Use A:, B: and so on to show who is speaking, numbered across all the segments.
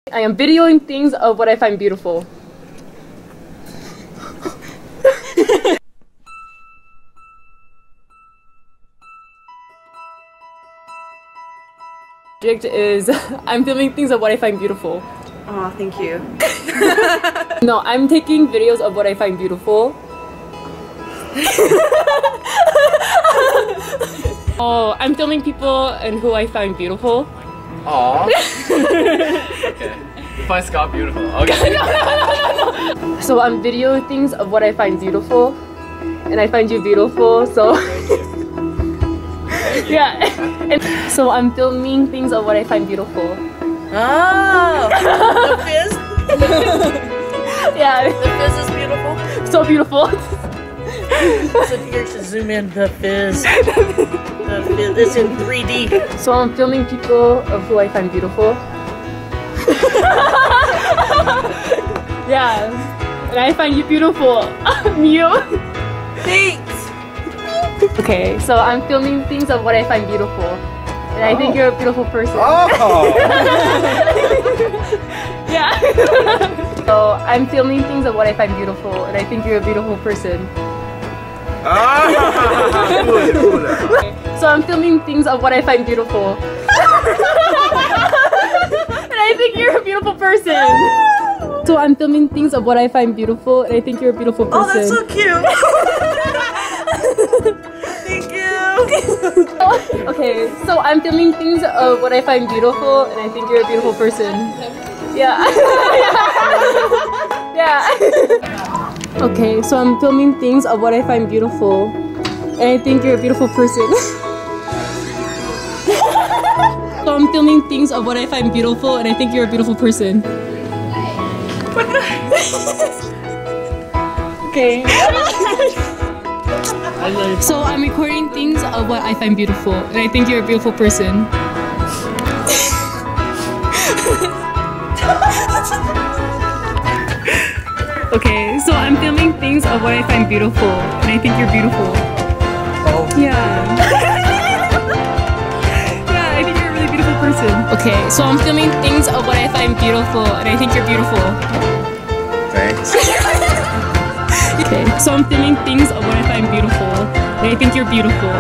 A: I am videoing things of what I find beautiful. Subject is I'm filming things of what I find beautiful.
B: Oh, thank you.
A: No, I'm taking videos of what I find beautiful. Oh, I'm filming people and who I find beautiful.
C: Aww. Okay. You find Scott beautiful. Okay.
A: No. So I'm videoing things of what I find beautiful, and I find you beautiful. So yeah. And so I'm filming things of what I find beautiful.
B: Oh, the fizz.
A: Yeah.
B: The fizz is beautiful.
A: So beautiful.
B: So here to zoom in the fizz. The fizz is in 3D.
A: So I'm filming people of who I find beautiful. Yeah. And I find you beautiful. You.
B: Thanks.
A: Okay, so I'm filming things of what I find beautiful. And I think you're a beautiful person.
C: Oh.
A: Yeah. So I'm filming things of what I find beautiful, and I think you're a beautiful person. Okay, so I'm filming things of what I find beautiful. And I think you're a beautiful person. So I'm filming things of what I find beautiful, and I think you're a beautiful person.
B: Oh, that's so cute. Thank you.
A: Okay, so I'm filming things of what I find beautiful, and I think you're a beautiful person. Yeah. Yeah. Okay, so I'm filming things of what I find beautiful, and I think you're a beautiful person. So I'm filming things of what I find beautiful, and I think you're a beautiful person. Okay. So I'm recording things of what I find beautiful, and I think you're a beautiful person. Okay, so I'm filming things of what I find beautiful, and I think you're beautiful.
C: Oh.
A: Yeah. Yeah, I think you're a really beautiful person. Okay, so I'm filming things of what I find beautiful, and I think you're beautiful.
C: Thanks.
A: Okay, so I'm filming things of what I find beautiful, and I think you're beautiful.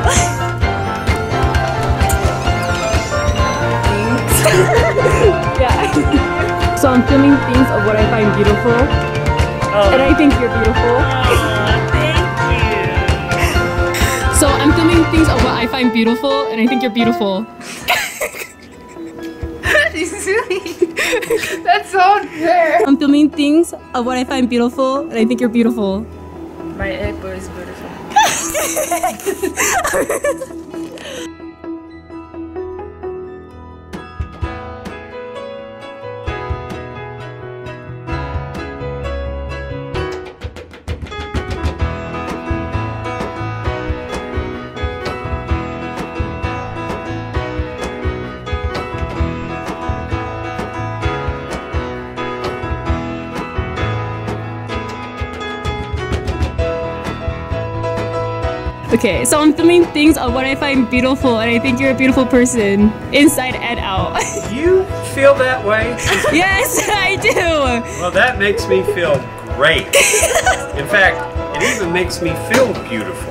A: Yeah. So I'm filming things of what I find beautiful, and I think you're beautiful.
B: Thank you.
A: So I'm filming things of what I find beautiful, and I think you're beautiful.
B: That's so unfair.
A: I'm filming things of what I find beautiful, and I think you're beautiful.
B: My apple is beautiful.
A: Okay, so I'm filming things of what I find beautiful, and I think you're a beautiful person, inside and out.
D: You feel that way?
A: Yes, I do.
D: Well, that makes me feel great. In fact, it even makes me feel beautiful.